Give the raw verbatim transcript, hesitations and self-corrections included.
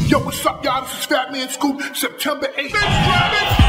Yo, what's up, y'all? This is Fatman Scoop, September eighth.